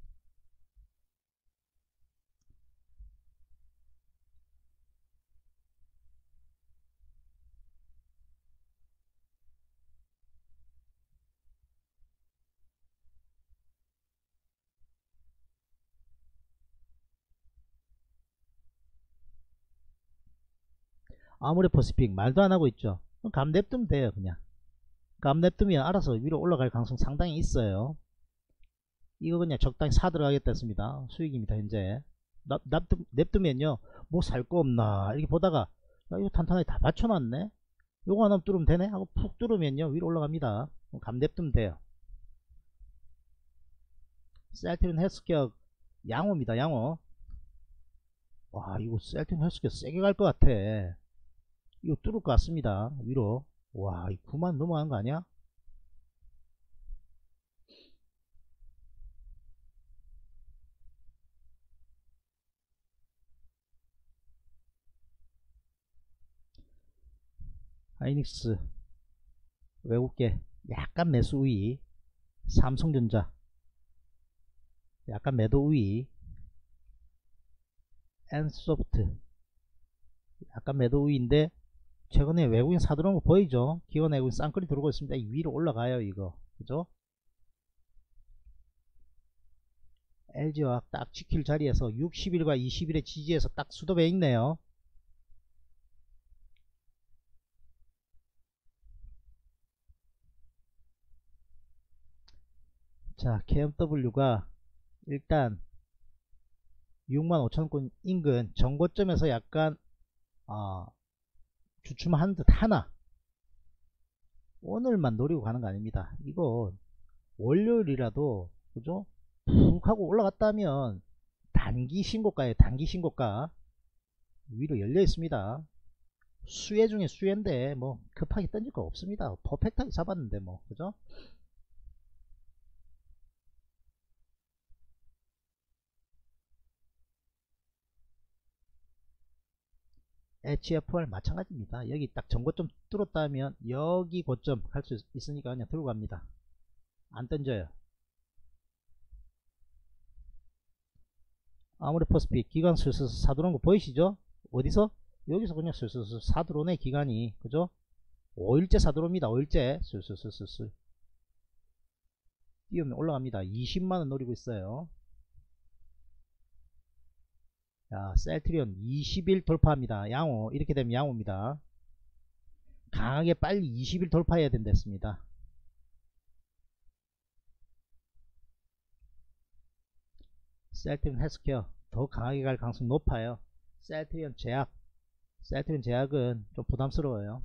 아모레퍼시픽 말도 안 하고 있죠. 감 냅두면 돼요. 그냥 감 냅두면 알아서 위로 올라갈 가능성 상당히 있어요. 이거 그냥 적당히 사 들어가겠다 했습니다. 수익입니다. 현재 납, 납, 냅두면요 뭐 살 거 없나 이렇게 보다가 야, 이거 탄탄하게 다 받쳐놨네, 요거 하나 뚫으면 되네 하고 푹 뚫으면요 위로 올라갑니다. 감 냅두면 돼요. 셀트리온 헬스케어 양호입니다. 양호. 와, 이거 셀트리온 헬스케어 세게 갈 것 같아. 이거 뚫을 것 같습니다. 위로. 와, 구만 넘어간 거 아니야? 하이닉스 외국계 약간 매수 우위, 삼성전자 약간 매도 우위, 엔소프트 약간 매도 우위인데 최근에 외국인 사들어온 거 보이죠? 기관 외국인 쌍끌이 들어오고 있습니다. 이 위로 올라가요. 이거 그죠? 엘지화학 딱 지킬 자리에서 육십 일과 이십 일의 지지에서 딱 수도배 있네요. 자, 케이엠더블유가 일단 육만 오천원 인근 정고점에서 약간 어, 주춤한 듯 하나 오늘만 노리고 가는 거 아닙니다. 이거 월요일이라도 그죠? 푹 하고 올라갔다면 단기 신고가에 단기 신고가 위로 열려 있습니다. 수혜 중에 수혜인데 뭐 급하게 던질 거 없습니다. 퍼펙트하게 잡았는데 뭐 그죠? 에이치에프알 마찬가지입니다. 여기 딱 전고점 뚫었다면 여기 고점 갈 수 있으니까 그냥 들고 갑니다. 안 던져요. 아무리 퍼스피 기간 슬슬 사들어온 거 보이시죠? 어디서? 여기서 그냥 슬슬 사들어오네 기간이 그죠? 오 일째 사들어옵니다. 오 일째 슬슬슬슬 띄우면 올라갑니다. 이십만원 노리고 있어요. 자, 셀트리온 이십 일 돌파합니다. 양호. 이렇게 되면 양호입니다. 강하게 빨리 이십 일 돌파해야 된다 했습니다. 셀트리온 헬스케어 더 강하게 갈 가능성이 높아요. 셀트리온 제약 셀트리온 제약은 좀 부담스러워요.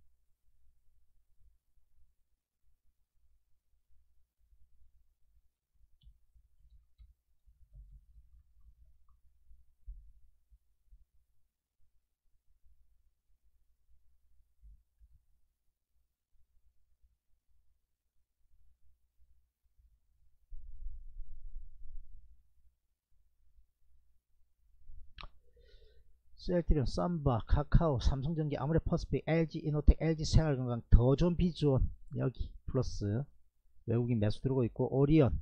셀트리온, 썸바, 카카오, 삼성전기, 아모레퍼스픽, 엘지, 이노텍, 엘지 생활건강, 더 좋은 비주온 여기 플러스 외국인 매수 들어오고 있고 오리온,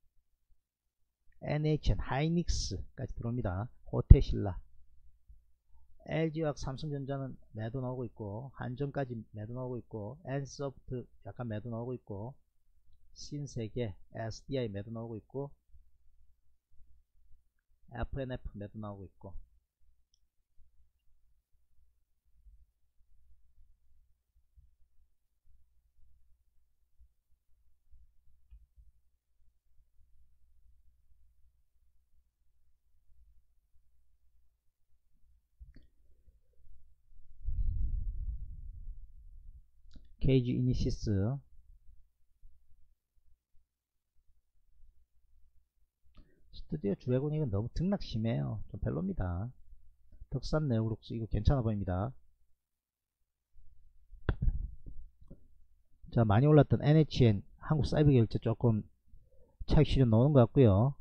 엔에이치엔, 하이닉스까지 들어옵니다. 호텔신라, 엘지화학, 삼성전자는 매도 나오고 있고 한전까지 매도 나오고 있고 엔소프트 약간 매도 나오고 있고 신세계, 에스디아이 매도 나오고 있고 에프엔에프 매도 나오고 있고 케이지 이니시스 스튜디오 주래곤 너무 등락 심해요. 좀 별로입니다. 덕산 네오룩스 이거 괜찮아 보입니다. 자, 많이 올랐던 엔에이치엔 한국사이버결제 조금 차익 실현 나오는 것 같고요.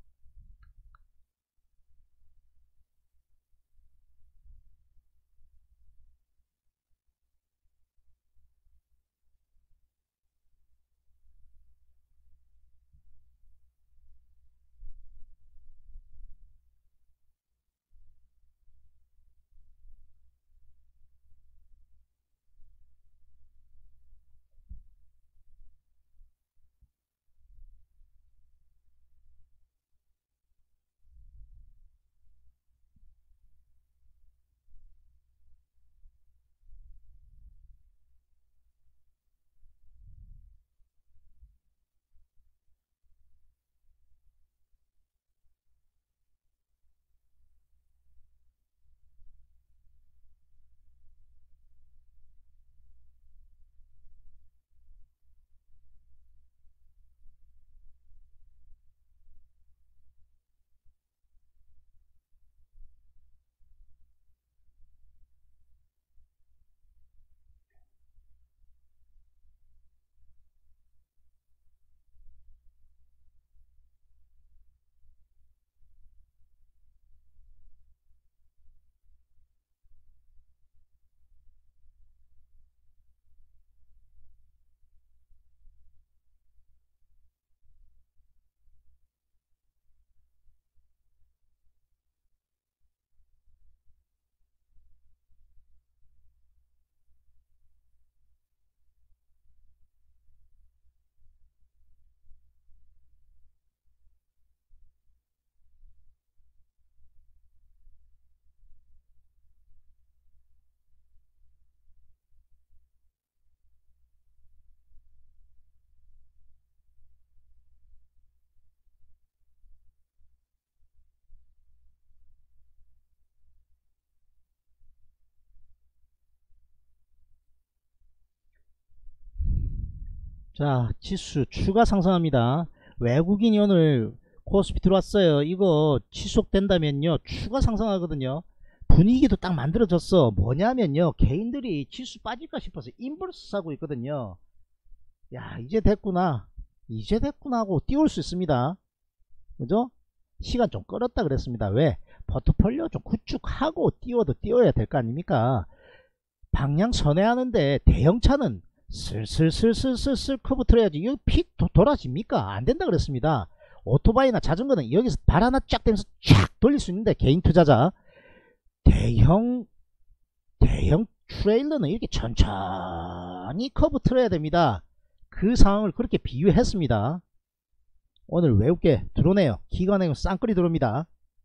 자, 지수 추가 상승합니다. 외국인이 오늘 코스피 들어왔어요. 이거 지속된다면요 추가 상승하거든요. 분위기도 딱 만들어졌어. 뭐냐면요 개인들이 지수 빠질까 싶어서 인버스 사고 있거든요. 야 이제 됐구나 이제 됐구나 하고 띄울 수 있습니다. 그죠? 시간 좀 끌었다 그랬습니다. 왜? 포트폴리오 좀 구축하고 띄워도 띄워야 될 거 아닙니까? 방향 선회하는데 대형차는 슬슬슬슬슬슬 커브 틀어야지. 이거 픽 돌아집니까? 안 된다 그랬습니다. 오토바이나 자전거는 여기서 발 하나 쫙 대면서 쫙 돌릴 수 있는데 개인 투자자 대형 대형 트레일러는 이렇게 천천히 커브 틀어야 됩니다. 그 상황을 그렇게 비유했습니다. 오늘 외국계 들어오네요. 기관에 쌍끌이 들어옵니다.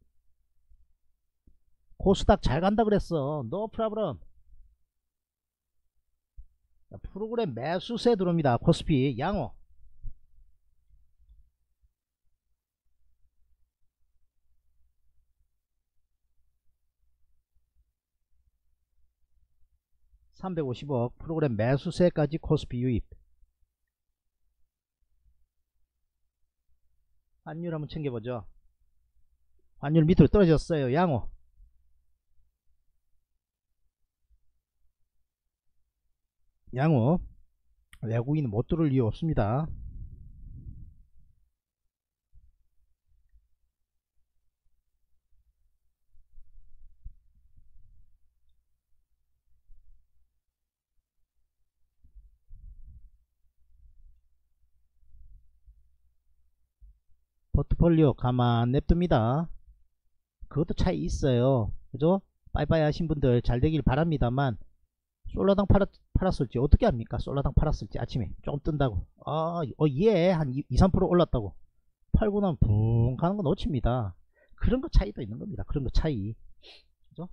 코스닥 잘 간다 그랬어. 노 프라브럼. 프로그램 매수세 들어옵니다. 코스피 양호. 삼백오십억 프로그램 매수세까지 코스피 유입. 환율 한번 챙겨보죠. 환율 밑으로 떨어졌어요. 양호. 양호. 외국인은 못 들어올 이유 없습니다. 포트폴리오 가만 냅둡니다. 그것도 차이 있어요. 그죠? 빠이빠이 하신 분들 잘 되길 바랍니다만 솔라당 팔았, 팔았을지 어떻게 합니까? 솔라당 팔았을지 아침에 조금 뜬다고 아, 어, 예, 한 이, 삼 퍼센트 올랐다고 팔고 나면 붕 가는 거 놓칩니다. 그런 거 차이도 있는 겁니다. 그런 거 차이. 그죠?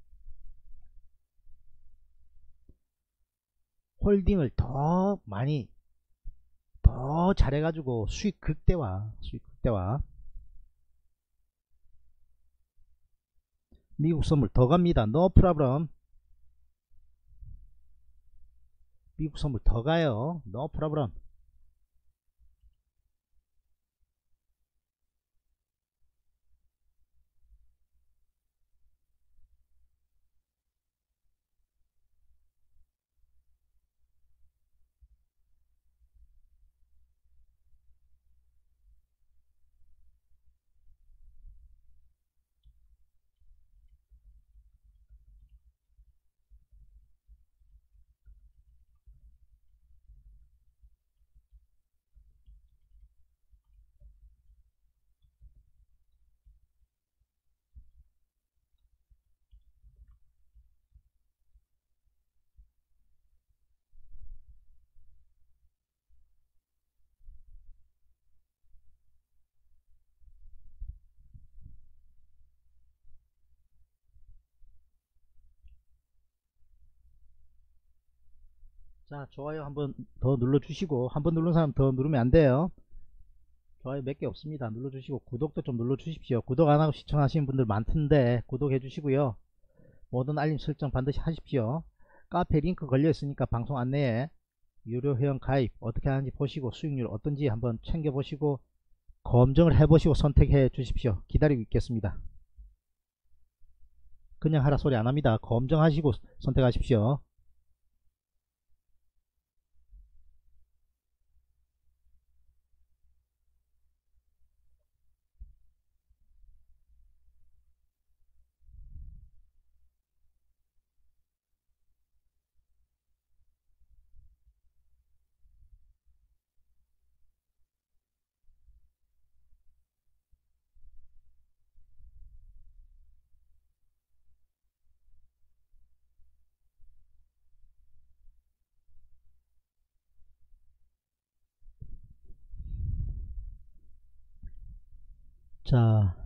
홀딩을 더 많이 더 잘해가지고 수익 극대화 수익 극대화. 미국 선물 더 갑니다. 노 프라브럼. 미국 선물 더 가요. 노 프라브럼. 자 좋아요 한번 더 눌러주시고, 한번 누른 사람 더 누르면 안돼요. 좋아요 몇 개 없습니다. 눌러주시고 구독도 좀 눌러주십시오. 구독 안하고 시청하시는 분들 많던데 구독해 주시고요. 모든 알림 설정 반드시 하십시오. 카페 링크 걸려 있으니까 방송 안내에 유료 회원 가입 어떻게 하는지 보시고 수익률 어떤지 한번 챙겨 보시고 검증을 해 보시고 선택해 주십시오. 기다리고 있겠습니다. 그냥 하라 소리 안합니다. 검증하시고 선택하십시오. 자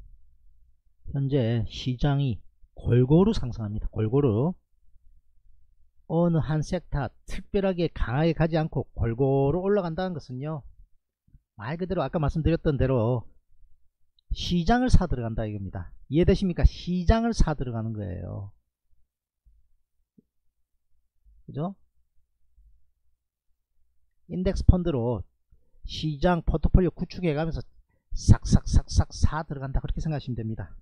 현재 시장이 골고루 상승합니다. 골고루 어느 한 섹터 특별하게 강하게 가지 않고 골고루 올라간다는 것은요, 말 그대로 아까 말씀드렸던 대로 시장을 사 들어간다 이겁니다. 이해되십니까? 시장을 사 들어가는 거예요. 그죠? 인덱스 펀드로 시장 포트폴리오 구축해 가면서 싹싹싹싹 사 들어간다, 그렇게 생각하시면 됩니다.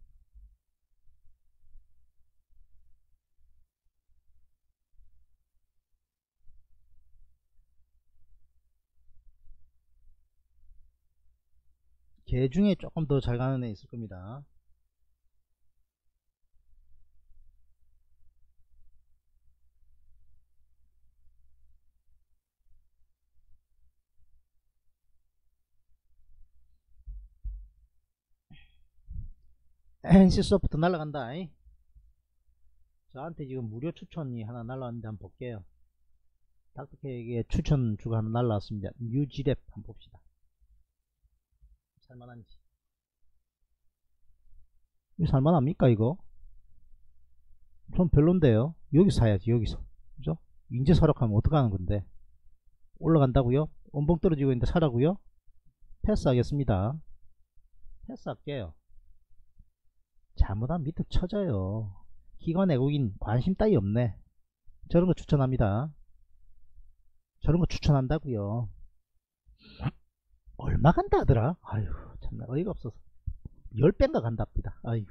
개 중에 조금 더 잘 가는 애 있을 겁니다. 엔씨소프트 날라간다. 저한테 지금 무료 추천이 하나 날라왔는데 한번 볼게요. 닥터케에게 추천주가 하나 날라왔습니다. 뉴지랩 한번 봅시다. 살만한지. 이거 살만합니까 이거? 전 별론데요. 여기서 사야지, 여기서. 그죠? 인제 사락하면 어떡하는 건데. 올라간다고요? 원봉 떨어지고 있는데 사라고요? 패스하겠습니다. 패스할게요. 잘못하면 밑에 쳐져요. 기관 외국인 관심 따위 없네. 저런 거 추천합니다. 저런 거 추천한다고요. 얼마 간다 하더라? 아유, 참나 어이가 없어서. 십 배인가 간답니다. 아이고.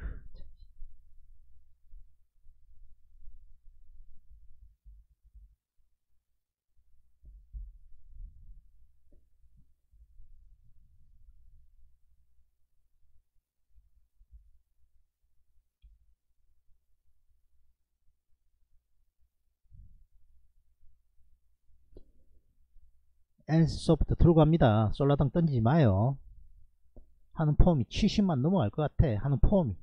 엔씨소프트 들고 갑니다. 솔라당 던지지 마요. 하는 폼이 칠십만 넘어갈 것 같아. 하는 폼이.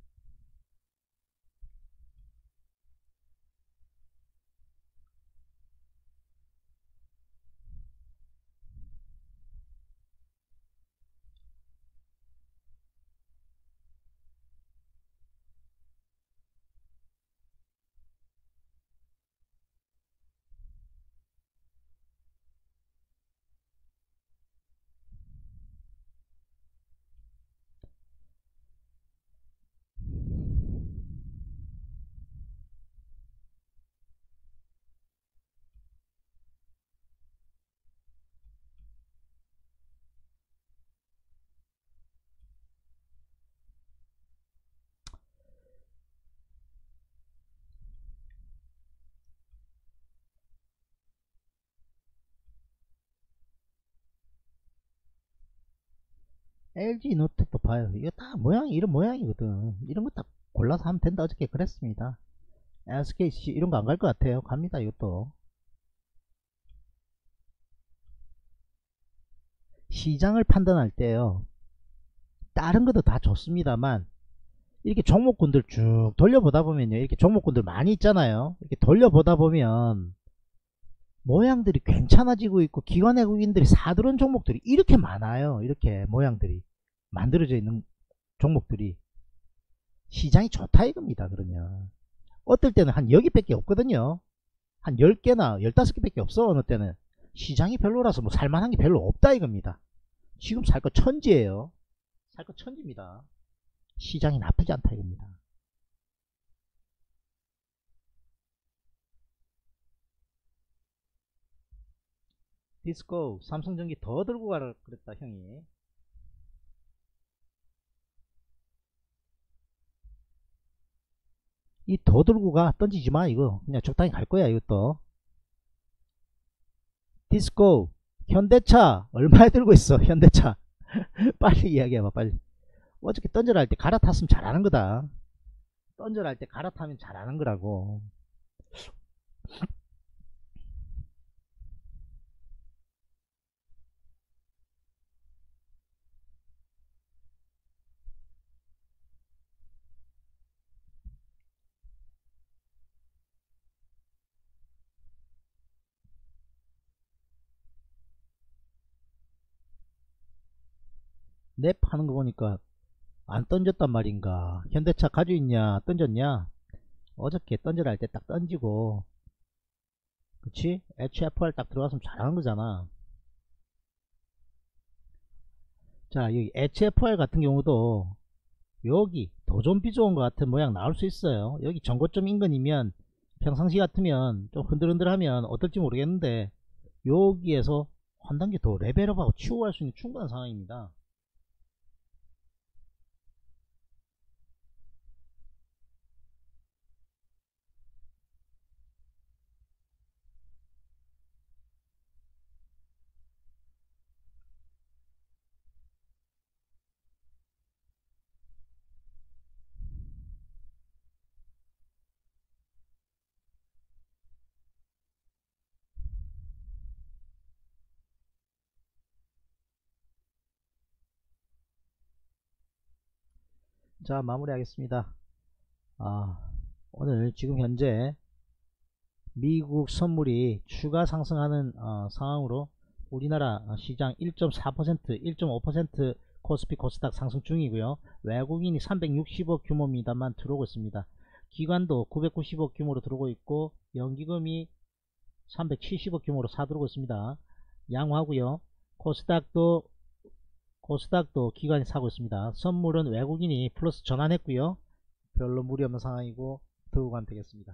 엘지노텍도 봐요. 이거 다 모양이 이런 모양이거든. 이런 거 딱 골라서 하면 된다. 어저께 그랬습니다. 에스케이씨 이런 거 안 갈 것 같아요. 갑니다 이것도. 시장을 판단할 때요, 다른 것도 다 좋습니다만 이렇게 종목군들 쭉 돌려보다 보면요, 이렇게 종목군들 많이 있잖아요. 이렇게 돌려보다 보면 모양들이 괜찮아지고 있고 기관 외국인들이 사들은 종목들이 이렇게 많아요. 이렇게 모양들이 만들어져 있는 종목들이 시장이 좋다 이겁니다. 그러면 어떨 때는 한 여기밖에 없거든요. 한 열 개나 열다섯 개밖에 없어. 어느 때는 시장이 별로라서 뭐 살만한 게 별로 없다 이겁니다. 지금 살 거 천지예요. 살 거 천지입니다. 시장이 나쁘지 않다 이겁니다. 디스코 삼성전기 더 들고 가라 그랬다 형이. 이 더 들고 가 던지지 마 이거. 그냥 적당히 갈 거야 이것도. 디스코 현대차 얼마에 들고 있어 현대차. 빨리 이야기해봐 빨리. 어저께 던져라 할 때 갈아탔으면 잘하는 거다. 던져라 할 때 갈아타면 잘하는 거라고. 랩 하는 거 보니까 안 던졌단 말인가. 현대차 가지고 있냐 던졌냐. 어저께 던져라 할 때 딱 던지고, 그치? 에이치에프알 딱 들어갔으면 잘하는 거잖아. 자 여기 에이치에프알 같은 경우도 여기 도전 비좋은 것 같은 모양 나올 수 있어요. 여기 전고점 인근이면 평상시 같으면 좀 흔들흔들하면 어떨지 모르겠는데 여기에서 한 단계 더 레벨업하고 치유할 수 있는 충분한 상황입니다. 자, 마무리하겠습니다. 아, 오늘 지금 현재 미국 선물이 추가 상승하는 어, 상황으로 우리나라 시장 일 점 사 퍼센트, 일 점 오 퍼센트 코스피 코스닥 상승 중이고요. 외국인이 삼백육십억 규모입니다만 들어오고 있습니다. 기관도 구백구십억 규모로 들어오고 있고 연기금이 삼백칠십억 규모로 사들어오고 있습니다. 양호하고요. 코스닥도 코스닥도 기관이 사고 있습니다. 선물은 외국인이 플러스 전환했고요. 별로 무리 없는 상황이고 들고 가면 되겠습니다.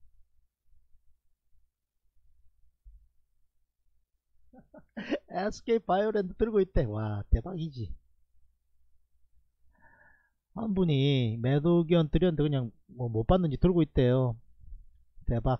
에스케이바이오랜드 들고 있대. 와, 대박이지. 한 분이 매도 의견 드렸는데 그냥 뭐 못 받는지 들고 있대요. 대박.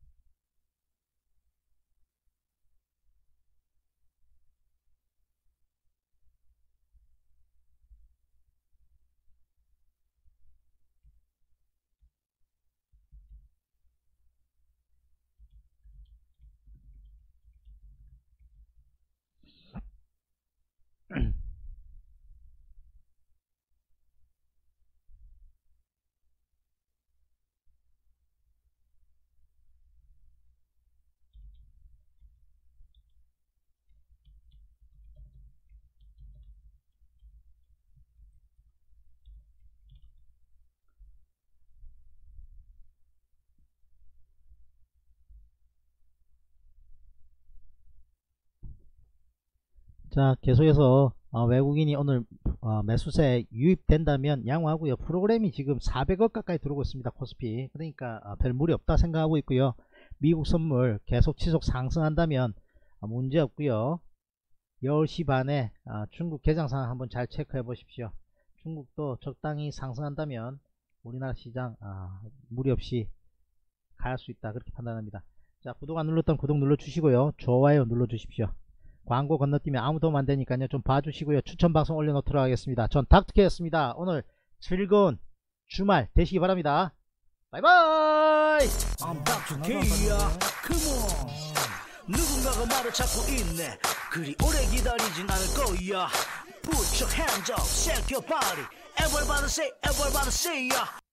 자, 계속해서 어, 외국인이 오늘 어, 매수세 유입된다면 양호하고요. 프로그램이 지금 사백억 가까이 들어오고 있습니다. 코스피. 그러니까 어, 별 무리 없다 생각하고 있고요. 미국 선물 계속 지속 상승한다면 어, 문제 없고요. 열 시 반에 어, 중국 개장 상황 한번 잘 체크해 보십시오. 중국도 적당히 상승한다면 우리나라 시장 어, 무리 없이 갈 수 있다, 그렇게 판단합니다. 자, 구독 안 눌렀던 구독 눌러 주시고요. 좋아요 눌러 주십시오. 광고 건너뛰면 아무 도움 안 되니까요. 좀 봐주시고요. 추천 방송 올려놓도록 하겠습니다. 전 닥터케였습니다. 오늘 즐거운 주말 되시기 바랍니다. 바이바이. I'm 닥터 K야. Come on. 누군가가 나를 찾고 있네. 그리 오래 기다리진 않을 거야. Put your hands up, shake your body. Everybody say, everybody say, yeah.